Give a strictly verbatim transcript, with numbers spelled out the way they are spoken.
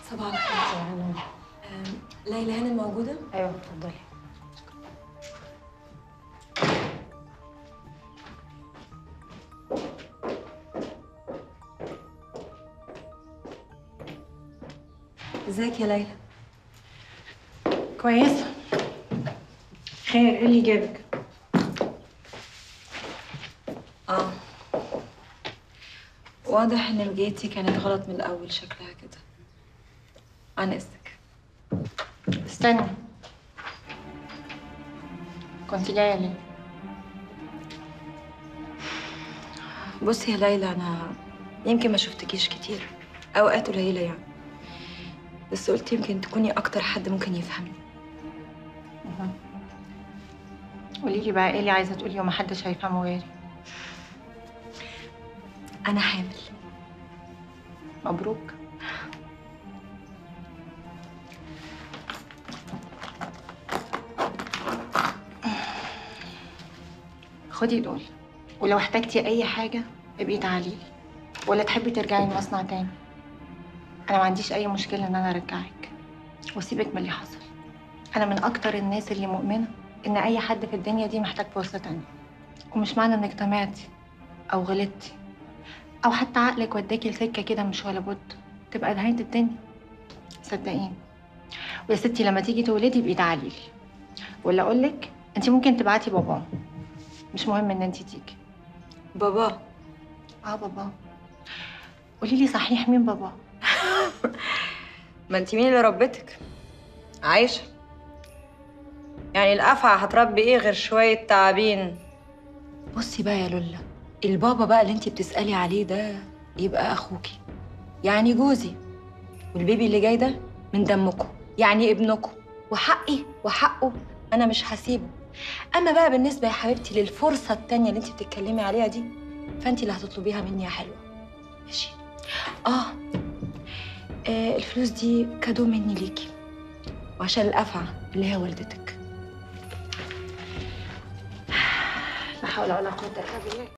صباح الخير. صباح النور. ليلى هانم موجودة؟ ايوه اتفضلي. ازيك يا ليلى؟ كويسه. خير، ايه اللي جابك؟ اه واضح ان مجيتي كانت غلط من الاول، شكلها كده. عن اذنك. استني، كنت جايه ليه؟ بصي يا ليلى، انا يمكن ما شفتكيش كتير، اوقات قليله يعني، بس قلت يمكن تكوني اكتر حد ممكن يفهمني. قولي لي بقى ايه اللي عايزه تقوليه ومحدش هيفهمه غيري. انا حامل. مبروك. خدي دول، ولو احتجتي اي حاجه ابقي تعالي لي، ولا تحبي ترجعي المصنع تاني. انا ما عنديش اي مشكله ان انا ارجعك واسيبك من اللي حصل. انا من اكتر الناس اللي مؤمنه ان اي حد في الدنيا دي محتاج فرصه تانية، ومش معنى انك طمعتي او غلطتي او حتى عقلك وداكي لسكه كده مش ولا بد تبقى نهايه الدنيا. صدقيني. ويا ستي لما تيجي تولدي ابقي تعالي لي، ولا اقول لك انت ممكن تبعتي بابا، مش مهم ان انت تيجي. بابا؟ اه بابا. قولي لي صحيح، مين بابا؟ ما انت مين اللي ربتك؟ عايشه. يعني الافعى هتربي ايه غير شويه تعابين؟ بصي بقى يا لولا، البابا بقى اللي انت بتسالي عليه ده يبقى اخوكي، يعني جوزي، والبيبي اللي جاي ده من دمكم، يعني ابنكم، وحقي وحقه انا مش هسيبه. اما بقى بالنسبه يا حبيبتي للفرصه التانيه اللي انت بتتكلمي عليها دي، فانت اللي هتطلبيها مني يا حلوه. ماشي؟ آه. اه الفلوس دي كادو مني ليكي، وعشان الافعى اللي هي والدتك. لا حول ولا قوه الا بالله.